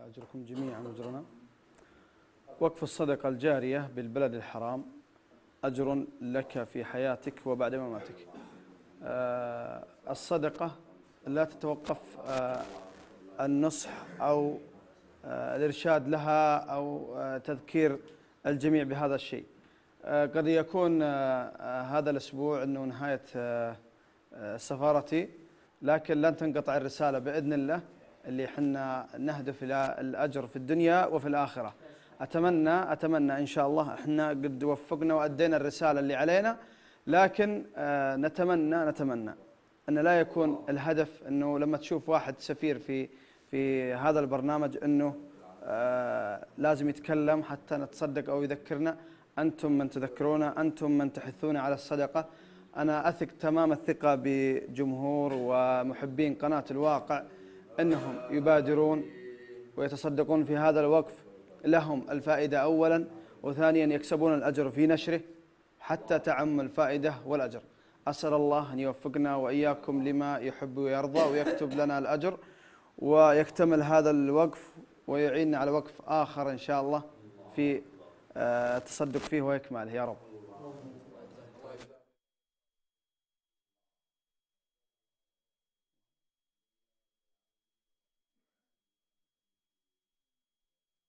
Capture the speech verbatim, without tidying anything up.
أجركم جميعا أجرنا. وقف الصدقة الجارية بالبلد الحرام أجر لك في حياتك وبعد مماتك. آه الصدقة لا تتوقف آه النصح أو آه الإرشاد لها أو آه تذكير الجميع بهذا الشيء. آه قد يكون آه آه هذا الأسبوع أنه نهاية آه آه سفارتي، لكن لن تنقطع الرسالة بإذن الله اللي حنا نهدف إلى الأجر في الدنيا وفي الآخرة. أتمنى أتمنى إن شاء الله إحنا قد وفقنا وأدينا الرسالة اللي علينا، لكن آه نتمنى نتمنى أن لا يكون الهدف أنه لما تشوف واحد سفير في في هذا البرنامج أنه آه لازم يتكلم حتى نتصدق أو يذكرنا. أنتم من تذكرونا، أنتم من تحثون على الصدقة. أنا أثق تمام الثقة بجمهور ومحبين قناة الواقع أنهم يبادرون ويتصدقون في هذا الوقف، لهم الفائدة أولا، وثانيا يكسبون الأجر في نشره حتى تعم الفائدة والأجر. أسأل الله أن يوفقنا وإياكم لما يحب ويرضى ويكتب لنا الأجر ويكتمل هذا الوقف ويعيننا على وقف آخر إن شاء الله في التصدق فيه وإكماله يا رب.